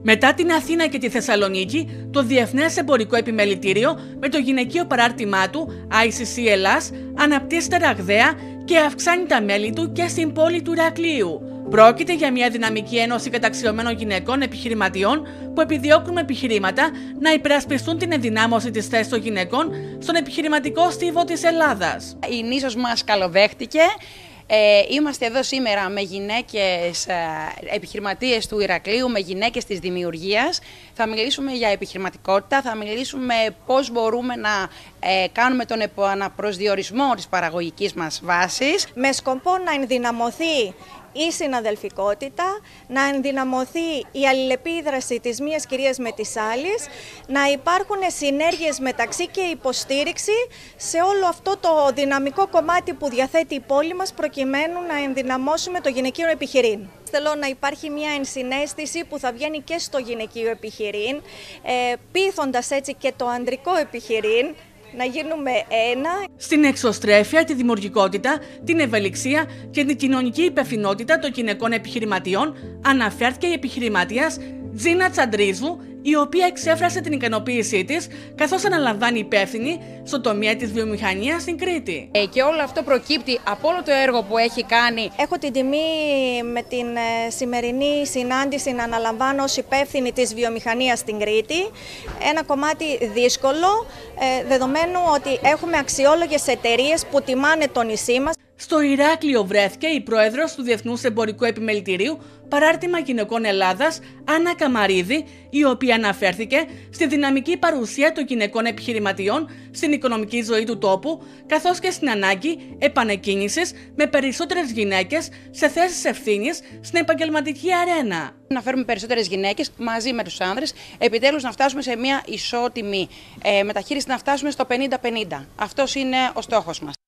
Μετά την Αθήνα και τη Θεσσαλονίκη, το Διεθνές Εμπορικό Επιμελητήριο με το γυναικείο παράρτημά του ICC Ελλάς αναπτύσσεται ραγδαία και αυξάνει τα μέλη του και στην πόλη του Ηρακλείου. Πρόκειται για μια δυναμική ένωση καταξιωμένων γυναικών επιχειρηματιών που επιδιώκουν με επιχειρήματα να υπερασπιστούν την ενδυνάμωση της θέσης των γυναικών στον επιχειρηματικό στίβο της Ελλάδας. Η νήσος μας καλοδέχτηκε. Είμαστε εδώ σήμερα με γυναίκες επιχειρηματίες του Ηρακλείου, με γυναίκες της δημιουργίας. Θα μιλήσουμε για επιχειρηματικότητα, θα μιλήσουμε πώς μπορούμε να κάνουμε τον επαναπροσδιορισμό της παραγωγικής μας βάσης. Με σκοπό να ενδυναμωθεί η συναδελφικότητα, να ενδυναμωθεί η αλληλεπίδραση της μίας κυρίας με τις άλλες, να υπάρχουν συνέργειες μεταξύ και υποστήριξη σε όλο αυτό το δυναμικό κομμάτι που διαθέτει η πόλη μας προκειμένου να ενδυναμώσουμε το γυναικείο επιχειρήν. Θέλω να υπάρχει μια ενσυναίσθηση που θα βγαίνει και στο γυναικείο επιχειρήν, πείθοντας έτσι και το ανδρικό επιχειρήν, να γίνουμε ένα. Στην εξωστρέφεια, τη δημιουργικότητα, την ευελιξία και την κοινωνική υπευθυνότητα των γυναικών επιχειρηματιών αναφέρθηκε η επιχειρηματίας Τζίνα Τσαντρίζου, η οποία εξέφρασε την ικανοποίησή της καθώς αναλαμβάνει υπεύθυνη στο τομέα της βιομηχανίας στην Κρήτη. Και όλο αυτό προκύπτει από όλο το έργο που έχει κάνει. Έχω την τιμή με την σημερινή συνάντηση να αναλαμβάνω ως υπεύθυνη της βιομηχανίας στην Κρήτη. Ένα κομμάτι δύσκολο, δεδομένου ότι έχουμε αξιόλογες εταιρείες που τιμάνε το νησί μας. Στο Ηράκλειο βρέθηκε η πρόεδρος του Διεθνούς Εμπορικού Επιμελητηρίου Παράρτημα Γυναικών Ελλάδας, Άννα Καμαρίδη, η οποία αναφέρθηκε στη δυναμική παρουσία των γυναικών επιχειρηματιών στην οικονομική ζωή του τόπου, καθώς και στην ανάγκη επανεκκίνησης με περισσότερες γυναίκες σε θέσεις ευθύνης στην επαγγελματική αρένα. Να φέρουμε περισσότερες γυναίκες μαζί με τους άνδρες, επιτέλους να φτάσουμε σε μια ισότιμη μεταχείριση, να φτάσουμε στο 50-50. Αυτός είναι ο στόχος μας.